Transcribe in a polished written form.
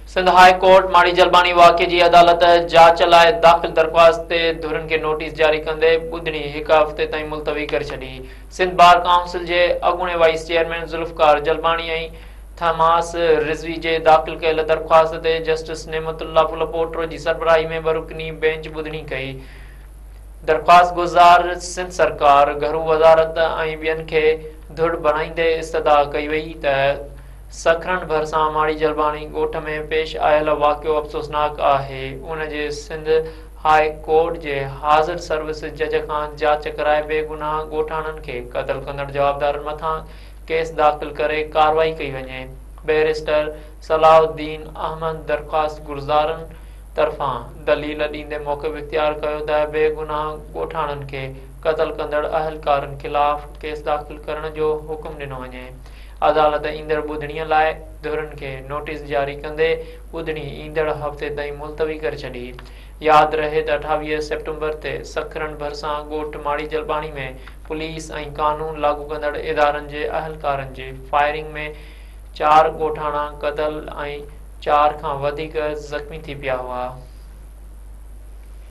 Sindh high court माड़ी जलबानी वाक़े जी अदालत जांच लाइ दाख़िल दरख़्वास्त ते धुरनि खे नोटिस जारी कंदे ॿुधणी हिकु हफ़्ते ताईं मुलतवी करे छॾी। सिंध बार काउंसिल जे अॻूणे वाइस चेयरमैन ज़ुल्फ़कार जलबानी ऐं थमास रिज़वी जे दाख़िल कयल दरख़्वास्त ते जस्टिस नेमतुल्लाह फुलपोट्रो जी सरबराही में बरुकनी बेंच ॿुधणी कई। दरख़्वास्त गुज़ार सिंध सरकार घरू वज़ारत ऐं ॿियनि खे धुड़ बणाईंदे इस्तदा कई वई त सखरन भरिसां माड़ी जलबानी ॻोठ में पेश आयल वाक़ियो अफ़सोसनाक आहे। उन जे सिंध हाई कोर्ट जे हाज़िर सर्विस जज खां जांच कराए बेगुनाह ॻोठाणनि खे क़त्ल कंदड़ जवाबदारनि मथां केस दाख़िल करे कार्रवाई कई वञे। बैरिस्टर सलाउद्दीन अहमद दरख़्वास्त गुज़ारनि तरफ़ां दलील ॾींदे मौक़िफ़ इख्तियार कयो त बेगुनाह ॻोठाणनि खे क़त्ल कंदड़ अहलकारनि ख़िलाफ़ केस दाख़िल करण जो हुकुम ॾिनो वञे। अदालत ईंदड़ ॿुधणीअ लाइ धुरनि खे नोटिस जारी कंदे ॿुधणी ईंदड़ हफ़्ते ताईं मुलतवी करे छॾी। यादि रहे त 28 सेप्टेम्बर ते सखरन भरिसां ॻोठ माड़ी जलबानी में पुलिस ऐं क़ानून लागू कंदड़ इदारनि जे अहलकारनि जे फायरिंग में 4 ॻोठाणा क़त्ल ऐं 4 खां वधीक ज़ख़्मी थी पिया हुआ।